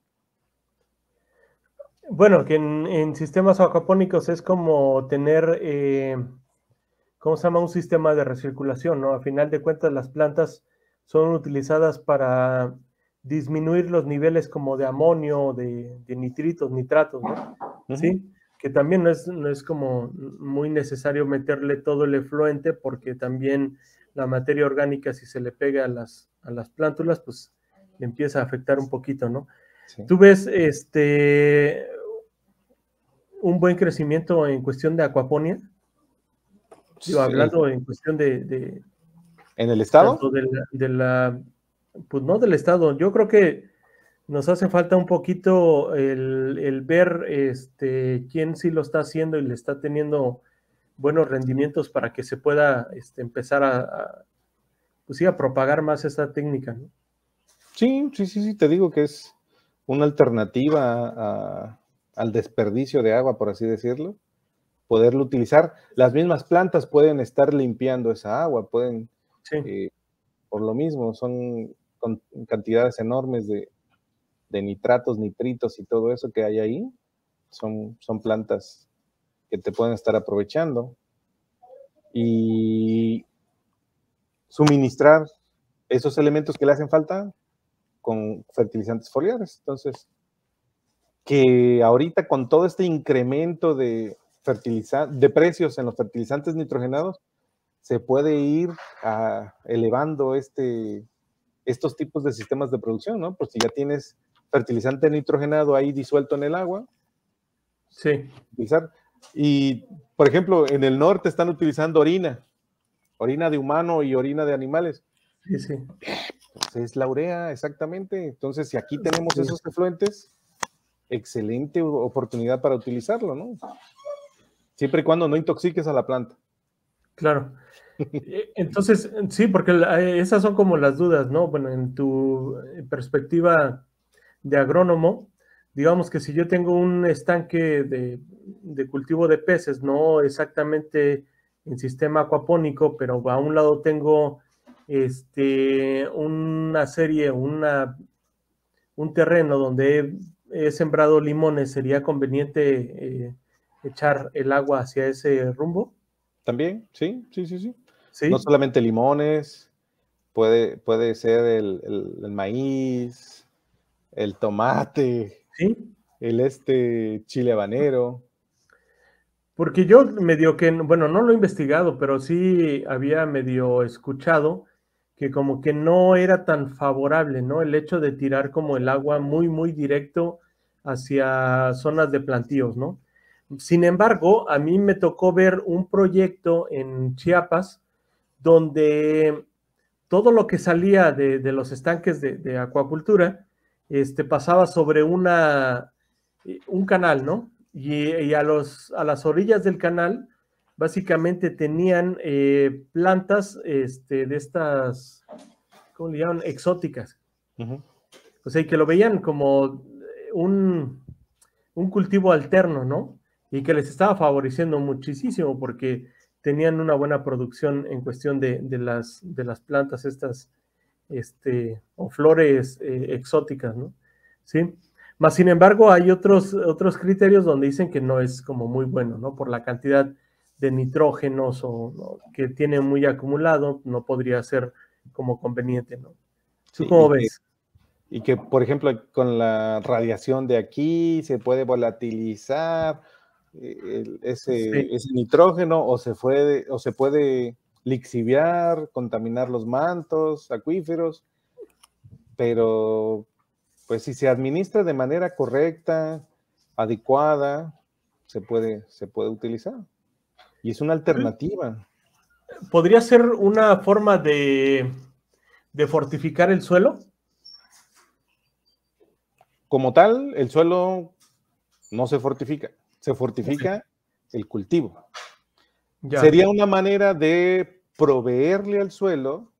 Bueno, que en sistemas acuapónicos es como tener, ¿cómo se llama? Un sistema de recirculación, ¿no? A final de cuentas, las plantas son utilizadas para disminuir los niveles como de amonio, de nitritos, nitratos, ¿no? Sí, que también no es como muy necesario meterle todo el efluente, porque también la materia orgánica, si se le pega a las plántulas, pues le empieza a afectar un poquito, ¿no? Sí. ¿Tú ves un buen crecimiento en cuestión de acuaponía? Digo, hablando en cuestión de ¿En el estado? tanto pues no del estado. Yo creo que nos hace falta un poquito el ver quién sí lo está haciendo y le está teniendo buenos rendimientos para que se pueda empezar pues sí, a propagar más esta técnica, ¿no? Sí, te digo que es una alternativa al desperdicio de agua, por así decirlo, poderlo utilizar. Las mismas plantas pueden estar limpiando esa agua, pueden, Sí. por lo mismo, son con cantidades enormes de nitratos, nitritos y todo eso que hay ahí, son plantas que te pueden estar aprovechando y suministrar esos elementos que le hacen falta con fertilizantes foliares. Entonces, que ahorita con todo este incremento de precios en los fertilizantes nitrogenados, se puede ir elevando estos tipos de sistemas de producción, ¿no? Pues si ya tienes fertilizante nitrogenado ahí disuelto en el agua, Sí. utilizar. Y, por ejemplo, en el norte están utilizando orina de humano y orina de animales. Sí, sí. Pues es la urea, exactamente. Entonces, si aquí tenemos esos efluentes, excelente oportunidad para utilizarlo, ¿no? Siempre y cuando no intoxiques a la planta. Claro. Entonces, sí, porque esas son como las dudas, ¿no? Bueno, en tu perspectiva de agrónomo, digamos que si yo tengo un estanque de cultivo de peces, no exactamente en sistema acuapónico, pero a un lado tengo una serie, un terreno donde he sembrado limones, ¿sería conveniente echar el agua hacia ese rumbo? También, sí. No Sí. solamente limones, puede ser el maíz, el tomate, Sí. el chile habanero. Porque yo medio que, bueno, no lo he investigado, pero sí había medio escuchado que como que no era tan favorable, ¿no? El hecho de tirar como el agua muy, muy directo hacia zonas de plantíos, ¿no? Sin embargo, a mí me tocó ver un proyecto en Chiapas donde todo lo que salía de los estanques de acuacultura pasaba sobre un canal, ¿no? Y a las orillas del canal básicamente tenían plantas de estas, ¿cómo le llaman? Exóticas. O sea, y que lo veían como un, un cultivo alterno, ¿no? Y que les estaba favoreciendo muchísimo porque tenían una buena producción en cuestión de las plantas estas, o flores exóticas, ¿no? Sí. Más sin embargo, hay otros criterios donde dicen que no es como muy bueno, ¿no? Por la cantidad de nitrógenos o ¿no? que tiene muy acumulado, no podría ser como conveniente, ¿no? ¿Tú Sí, cómo ves? y que, por ejemplo, con la radiación de aquí se puede volatilizar Sí, ese nitrógeno o se puede lixiviar, contaminar los mantos acuíferos, pero pues si se administra de manera correcta, adecuada, se puede utilizar. Y es una alternativa. ¿podría ser una forma de fortificar el suelo? Como tal, el suelo no se Ok, fortifica el cultivo. ya, Sería una manera de proveerle al suelo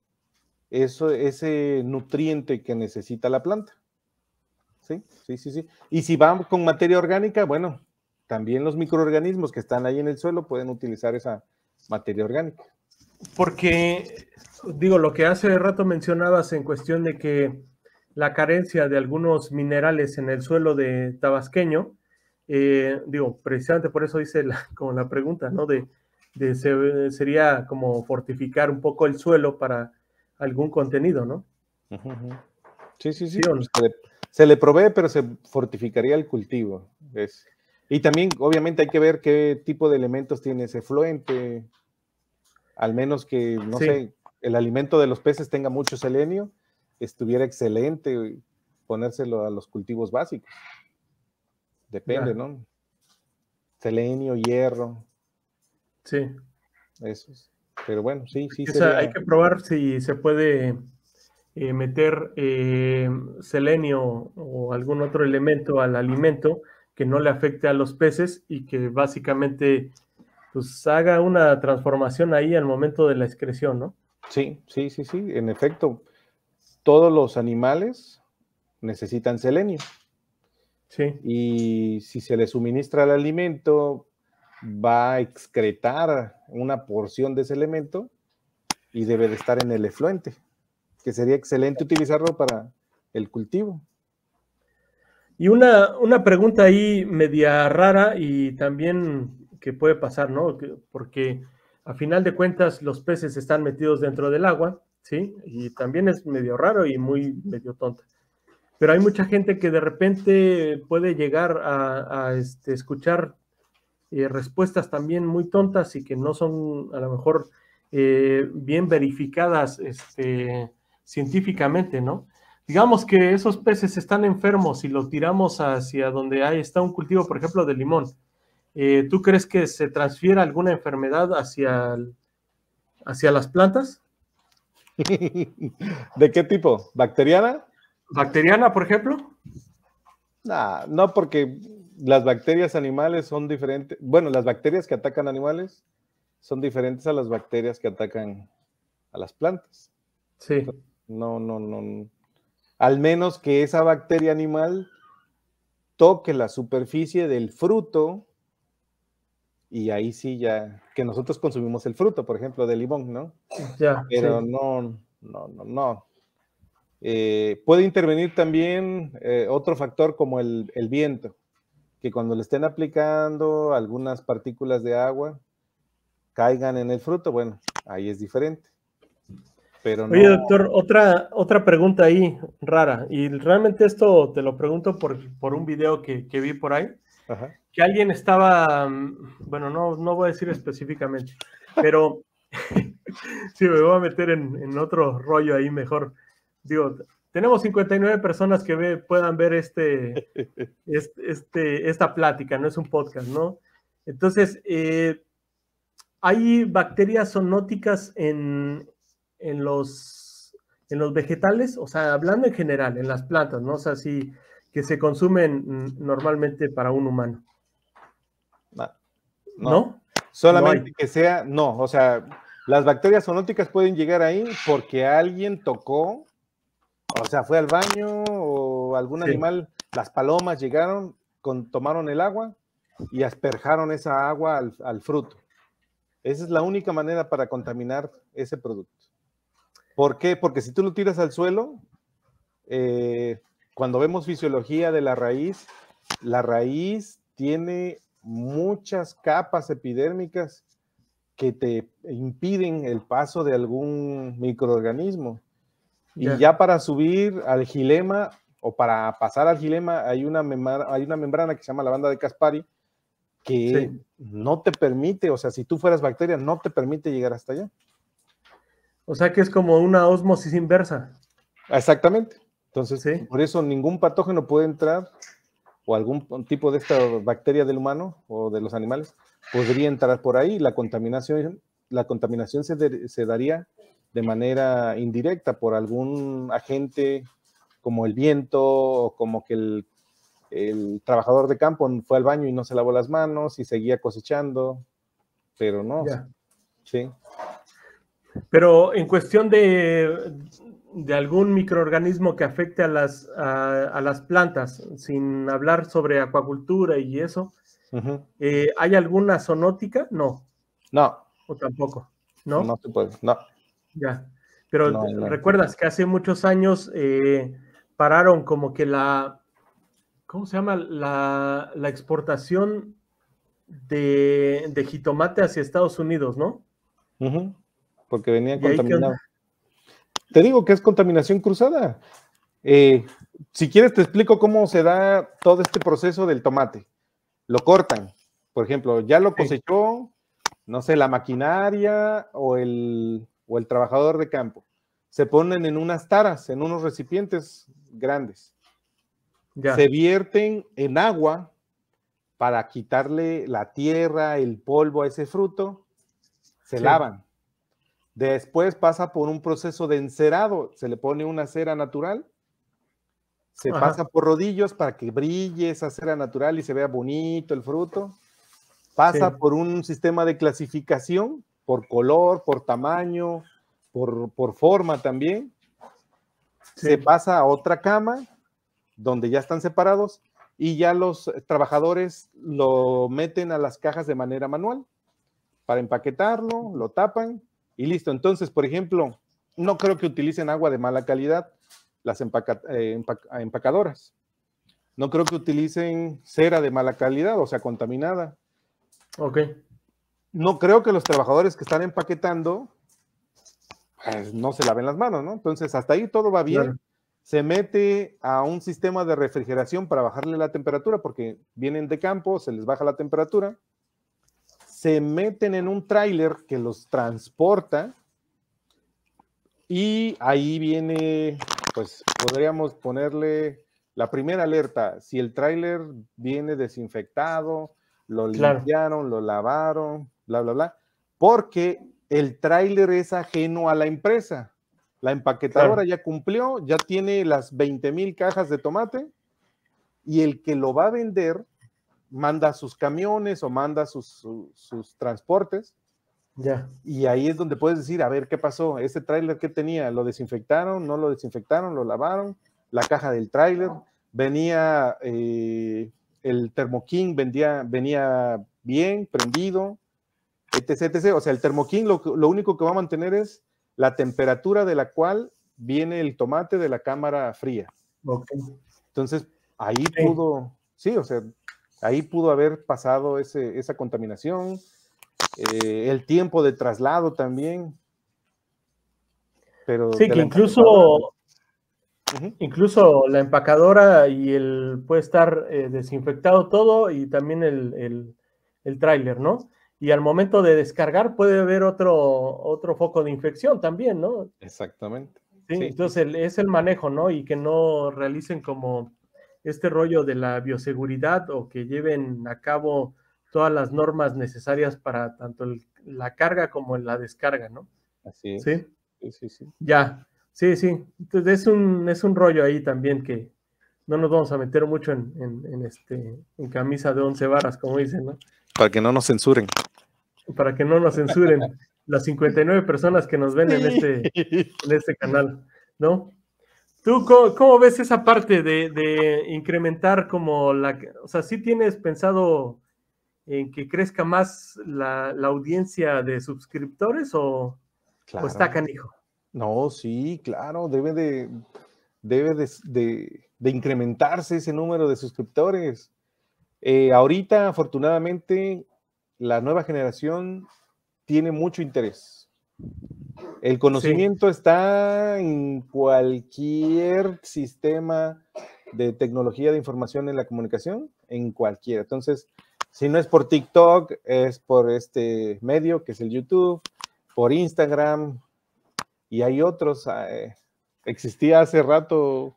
ese nutriente que necesita la planta. Sí, sí, sí, sí. Y si vamos con materia orgánica, bueno, también los microorganismos que están ahí en el suelo pueden utilizar esa materia orgánica. porque digo, lo que hace rato mencionabas en cuestión de que la carencia de algunos minerales en el suelo de tabasqueño, digo, precisamente por eso hice como la pregunta, ¿no? Sería como fortificar un poco el suelo para algún contenido, ¿no? Ujú, ujú. Sí, sí, sí. ¿Sí o no? Se le provee, pero se fortificaría el cultivo. Y también, obviamente, hay que ver qué tipo de elementos tiene ese efluente. Al menos que, no Sí, sé, el alimento de los peces tenga mucho selenio, estuviera excelente ponérselo a los cultivos básicos. Depende, ya, ¿no? Selenio, hierro, sí. esos. Pero bueno, sí, sí Hay sería. que probar si se puede meter selenio o algún otro elemento al alimento que no le afecte a los peces y que básicamente pues haga una transformación ahí al momento de la excreción, ¿no? Sí, sí, sí, sí. En efecto, todos los animales necesitan selenio. Sí, Y si se le suministra el alimento, va a excretar una porción de ese elemento y debe de estar en el efluente, que sería excelente utilizarlo para el cultivo. y una pregunta ahí media rara y también que puede pasar, ¿no? Porque a final de cuentas los peces están metidos dentro del agua, ¿sí? Y también es medio raro y muy medio tonta. Pero hay mucha gente que de repente puede llegar a escuchar respuestas también muy tontas y que no son a lo mejor bien verificadas científicamente, ¿no? Digamos que esos peces están enfermos y los tiramos hacia donde está un cultivo, por ejemplo, de limón. ¿Tú crees que se transfiera alguna enfermedad hacia las plantas? ¿De qué tipo? ¿Bacteriana? ¿Bacteriana, por ejemplo? Nah, no, porque las bacterias animales son diferentes. Bueno, las bacterias que atacan animales son diferentes a las bacterias que atacan a las plantas. Sí. No, no, no. Al menos que esa bacteria animal toque la superficie del fruto y ahí sí ya, que nosotros consumimos el fruto, por ejemplo, del limón, ¿no? Ya, Pero sí. no, no, no, no. Puede intervenir también otro factor como el viento, que cuando le estén aplicando algunas partículas de agua caigan en el fruto, bueno, ahí es diferente, pero Oye, no. doctor, otra pregunta ahí rara, y realmente esto te lo pregunto por un video que vi por ahí, Ajá. que alguien estaba, bueno, no voy a decir específicamente, pero sí, me voy a meter en otro rollo ahí mejor. Digo, tenemos 59 personas que puedan ver esta plática, no es un podcast, ¿no? Entonces, hay bacterias zoonóticas en los vegetales, o sea, hablando en general, en las plantas, ¿no? O sea, sí, que se consumen normalmente para un humano, No, no. ¿no? No hay. Solamente que sea, no, o sea, las bacterias zoonóticas pueden llegar ahí porque alguien tocó, o sea, fue al baño o algún Sí. animal, las palomas llegaron, tomaron el agua y asperjaron esa agua al fruto. Esa es la única manera para contaminar ese producto. ¿Por qué? Porque si tú lo tiras al suelo, cuando vemos fisiología de la raíz tiene muchas capas epidérmicas que te impiden el paso de algún microorganismo. Y ya para subir al xilema o para pasar al xilema hay una membrana que se llama la banda de Caspari que no te permite, o sea, si tú fueras bacteria, no te permite llegar hasta allá. O sea que es como una ósmosis inversa. Exactamente. Entonces, por eso ningún patógeno puede entrar, o algún tipo de esta bacteria del humano o de los animales, podría entrar por ahí. La contaminación se daría de manera indirecta por algún agente como el viento, o como que el trabajador de campo fue al baño y no se lavó las manos y seguía cosechando, pero no. Sí. Pero en cuestión de algún microorganismo que afecte a las plantas, sin hablar sobre acuacultura y eso, ¿hay alguna zoonótica? No. No. ¿O tampoco? ¿No? No se puede, no. Ya. Pero no. recuerdas que hace muchos años pararon como que ¿cómo se llama? La exportación de jitomate hacia Estados Unidos, ¿no? Porque venía contaminado. Te digo que es contaminación cruzada. Si quieres te explico cómo se da todo este proceso del tomate. Lo cortan, por ejemplo, ya lo cosechó, no sé, la maquinaria o el trabajador de campo. Se ponen en unas taras, en unos recipientes grandes. Se vierten en agua para quitarle la tierra, el polvo a ese fruto. Se lavan. Después pasa por un proceso de encerado, se le pone una cera natural, se pasa por rodillos para que brille esa cera natural y se vea bonito el fruto, pasa por un sistema de clasificación, por color, por tamaño, por forma también, se pasa a otra cama, donde ya están separados, y ya los trabajadores lo meten a las cajas de manera manual, para empaquetarlo, lo tapan, y listo. Entonces, por ejemplo, no creo que utilicen agua de mala calidad las empacadoras. No creo que utilicen cera de mala calidad, o sea, contaminada. No creo que los trabajadores que están empaquetando pues, no se laven las manos, ¿no? Entonces, hasta ahí todo va bien. Se mete a un sistema de refrigeración para bajarle la temperatura, porque vienen de campo, se les baja la temperatura. Se meten en un tráiler que los transporta y ahí viene, pues podríamos ponerle la primera alerta. Si el tráiler viene desinfectado, lo limpiaron, lo lavaron, bla, bla, bla, porque el tráiler es ajeno a la empresa. La empaquetadora ya cumplió, ya tiene las 20,000 cajas de tomate y el que lo va a vender manda sus camiones o manda sus transportes. Y ahí es donde puedes decir, a ver, ¿qué pasó? ¿Ese tráiler qué tenía? ¿Lo desinfectaron? ¿No lo desinfectaron? ¿Lo lavaron? La caja del tráiler. Venía el Thermo King, venía bien, prendido, etc, etc. O sea, el Thermo King lo único que va a mantener es la temperatura de la cual viene el tomate de la cámara fría. Entonces, ahí pudo, o sea, ahí pudo haber pasado esa contaminación, el tiempo de traslado también. Pero sí, que incluso la empacadora y puede estar desinfectado todo y también el tráiler, ¿no? Y al momento de descargar puede haber otro foco de infección también, ¿no? Exactamente. Sí, entonces es el manejo, ¿no? Y que no realicen como este rollo de la bioseguridad o que lleven a cabo todas las normas necesarias para tanto la carga como la descarga, ¿no? Así es. Sí. Sí. Ya, sí. Entonces es un rollo ahí también que no nos vamos a meter mucho en camisa de 11 varas, como dicen, ¿no? Para que no nos censuren. Para que no nos censuren las 59 personas que nos ven en este canal, ¿no? ¿Tú cómo ves esa parte de incrementar como o sea, sí tienes pensado en que crezca más la audiencia de suscriptores o está canijo? No, sí, claro, debe de incrementarse ese número de suscriptores. Ahorita, afortunadamente, la nueva generación tiene mucho interés. El conocimiento está en cualquier sistema de tecnología de información en la comunicación, en cualquiera. Entonces, si no es por TikTok, es por este medio que es el YouTube, por Instagram, y hay otros. Existía hace rato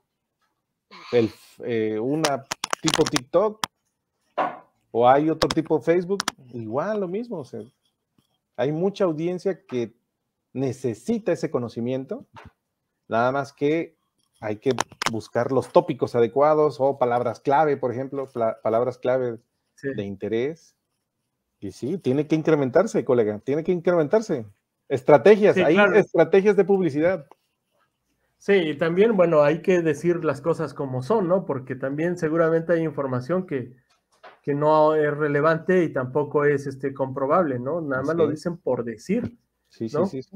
una tipo TikTok, o hay otro tipo Facebook, igual lo mismo. O sea, hay mucha audiencia que necesita ese conocimiento, nada más que hay que buscar los tópicos adecuados o palabras clave, por ejemplo, palabras clave de interés. Y sí, tiene que incrementarse, colega, tiene que incrementarse. Estrategias, hay claro. Estrategias de publicidad. Sí, y también, bueno, hay que decir las cosas como son, ¿no? Porque también seguramente hay información que no es relevante y tampoco es comprobable, ¿no? Nada más lo dicen por decir, ¿no? Sí.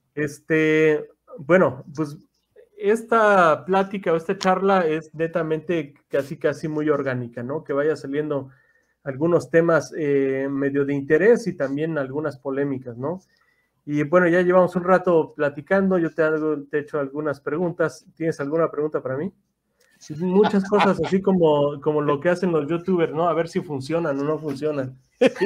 Bueno, pues esta plática o esta charla es netamente casi muy orgánica, ¿no? Que vaya saliendo algunos temas medio de interés y también algunas polémicas, ¿no? Y bueno, ya llevamos un rato platicando, yo te he hecho algunas preguntas. ¿Tienes alguna pregunta para mí? Muchas cosas así como lo que hacen los youtubers, ¿no? A ver si funcionan o no funcionan.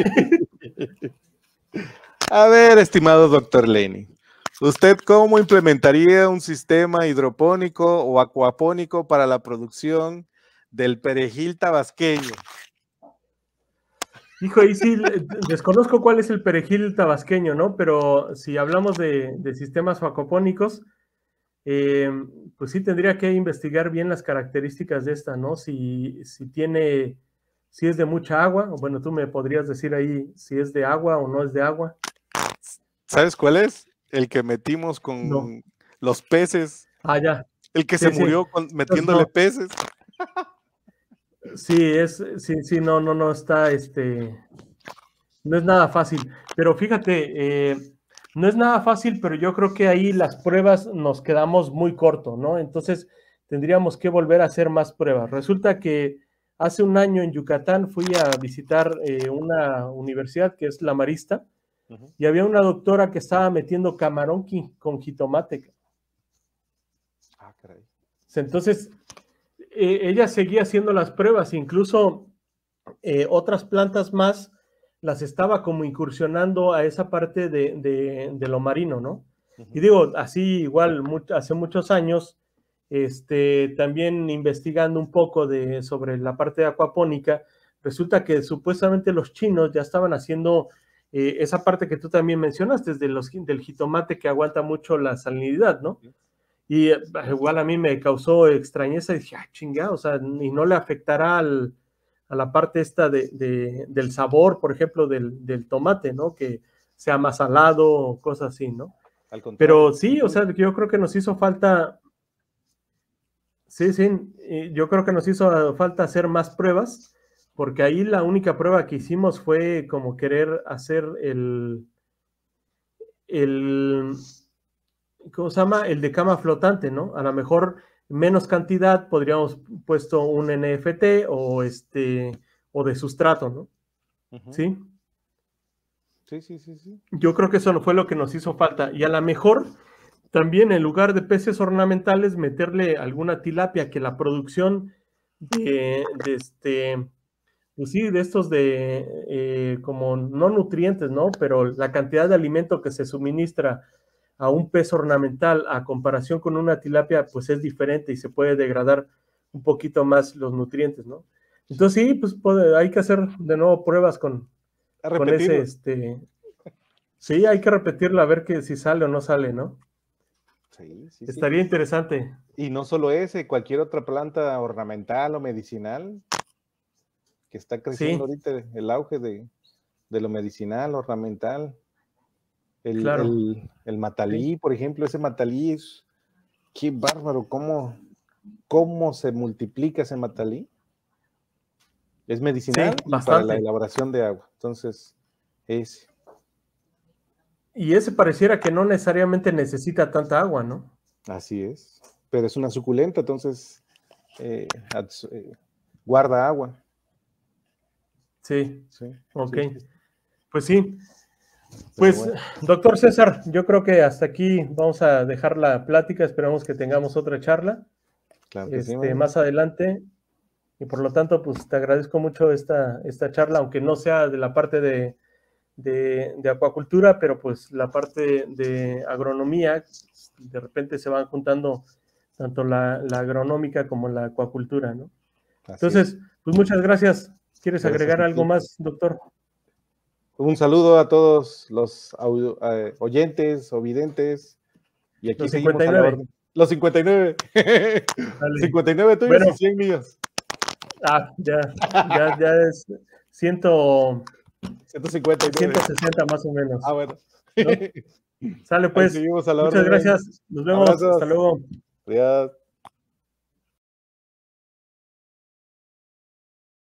A ver, estimado doctor Lenny, ¿usted cómo implementaría un sistema hidropónico o acuapónico para la producción del perejil tabasqueño? Hijo, ahí sí, desconozco cuál es el perejil tabasqueño, ¿no? Pero si hablamos de sistemas acuapónicos, pues sí tendría que investigar bien las características de esta, ¿no? Si es de mucha agua, o bueno, tú me podrías decir ahí si es de agua o no es de agua. ¿Sabes cuál es? El que metimos con los peces. Ah, ya. El que se murió metiéndole peces. Sí, no está, no es nada fácil. Pero fíjate, no es nada fácil, pero yo creo que ahí las pruebas nos quedamos muy corto, ¿no? Entonces tendríamos que volver a hacer más pruebas. Resulta que hace un año en Yucatán fui a visitar una universidad que es La Marista, y había una doctora que estaba metiendo camarón con jitomate. Ah, caray. Entonces, ella seguía haciendo las pruebas, incluso otras plantas más las estaba como incursionando a esa parte de lo marino, ¿no? Y digo, así igual hace muchos años, también investigando un poco sobre la parte de acuapónica, resulta que supuestamente los chinos ya estaban haciendo esa parte que tú también mencionaste, del jitomate que aguanta mucho la salinidad, ¿no? Y igual a mí me causó extrañeza y dije, chingada, o sea, y no le afectará a la parte esta del sabor, por ejemplo, del tomate, ¿no? Que sea más salado o cosas así, ¿no? Pero sí, o sea, yo creo que nos hizo falta, sí, yo creo que nos hizo falta hacer más pruebas, porque ahí la única prueba que hicimos fue como querer hacer ¿cómo se llama? El de cama flotante, ¿no? A lo mejor menos cantidad podríamos puesto un NFT o de sustrato, ¿no? ¿Sí? Sí. Yo creo que eso no fue lo que nos hizo falta. Y a lo mejor también en lugar de peces ornamentales meterle alguna tilapia, que la producción pues sí, de estos como no nutrientes, ¿no? Pero la cantidad de alimento que se suministra a un pez ornamental a comparación con una tilapia, pues es diferente y se puede degradar un poquito más los nutrientes, ¿no? Entonces sí, pues hay que hacer de nuevo pruebas con ese, sí, hay que repetirlo a ver si sale o no sale, ¿no? Sí. Estaría interesante. Y no solo ese, cualquier otra planta ornamental o medicinal que está creciendo ahorita, el auge de lo medicinal, ornamental. El matalí, por ejemplo, ese matalí es, qué bárbaro, cómo se multiplica ese matalí. Es medicinal para la elaboración de agua. Entonces, y ese pareciera que no necesariamente necesita tanta agua, ¿no? Así es, pero es una suculenta, entonces guarda agua. Sí, Sí, ok. sí. Pues sí. Pues, bueno, doctor César, yo creo que hasta aquí vamos a dejar la plática. Esperamos que tengamos otra charla Claro que sí, más adelante. Y por lo tanto, pues te agradezco mucho esta charla, aunque no sea de la parte de acuacultura, pero pues la parte de agronomía, de repente se van juntando tanto la agronómica como la acuacultura, ¿no? Entonces, pues muchas gracias. ¿Quieres agregar algo más, doctor? Un saludo a todos los oyentes o videntes. Y aquí los seguimos 59. A la orden. Los 59. 59 tuyos, bueno, y 100 míos. Ya es 159. 160 más o menos. Bueno. ¿No? Sale pues. Muchas gracias. Nos vemos. Hasta luego. Adiós.